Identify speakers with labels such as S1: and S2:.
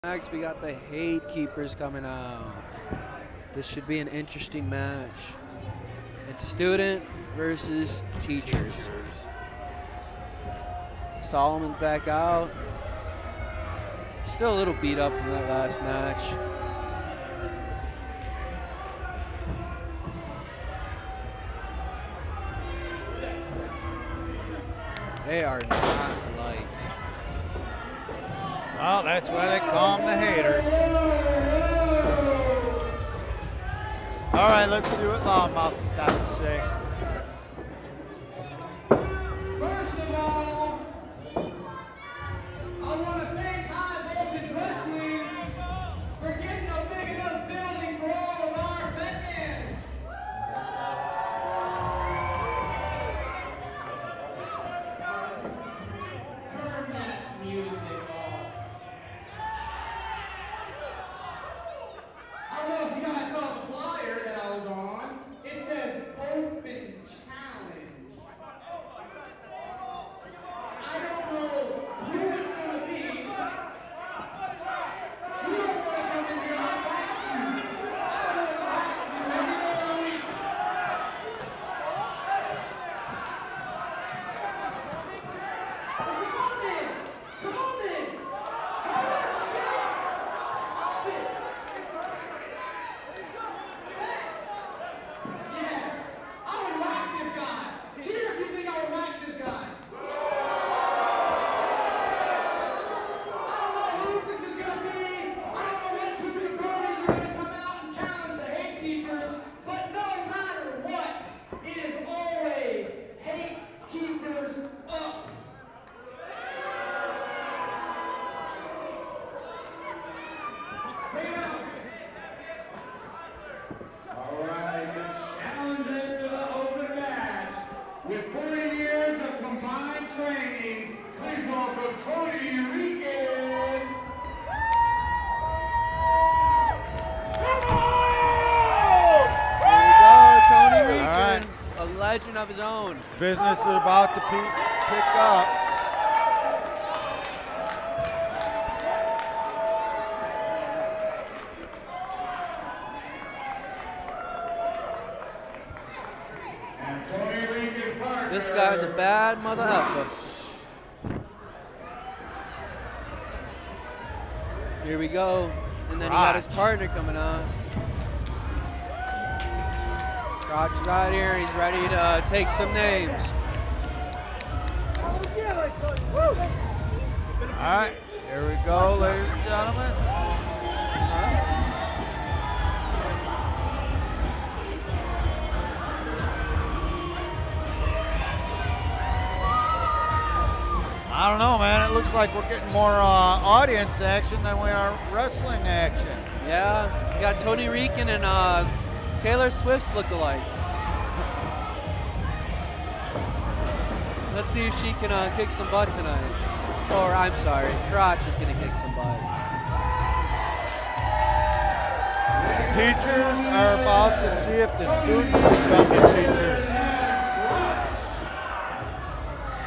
S1: Next, we got the Hate Keepers coming out. This should be an interesting match. It's student versus teachers. Solomon's back out. Still a little beat up from that last match. They are not light.
S2: Well, that's why they call them the haters. All right, let's see what Loudmouth has got to say.
S3: First of all, I want to thank High Voltage Wrestling for getting a big enough building for all of our fans. Turn that music off. I don't know if you guys saw the flyer that I was on. It says Open Challenge. I don't know who it's going to be. You don't want to come in here, I'll box you. I will box you every day of the week. Well, come on then. Come on then. I'll be. Yeah, I would wax this guy. Cheer if you think I would wax this guy. I don't know who this is going to be. I don't know what two jabronis are going to come out and challenge the Hate Keepers. But no matter what, it is always Hate Keepers up. Bring it out. All right, the challenger to the open match. With 40 years of combined training, please welcome Tony Regan.
S1: There we go, Tony Regan,
S2: All right.
S1: a legend of his own.
S2: Business is about to pick up.
S3: And Tony Regan's partner.
S1: This guy's a bad mother effer. Here we go. And then he got his partner coming on. Crotch is out here. He's ready to take some names.
S2: All right, here we go, ladies and gentlemen. I don't know, man. It looks like we're getting more audience action than we are wrestling action.
S1: Yeah, we got Tony Regan and Taylor Swift's look-alike. Let's see if she can kick some butt tonight. Or, I'm sorry, Crotch is going to kick some butt.
S2: Teachers are about to see if the students become the teachers.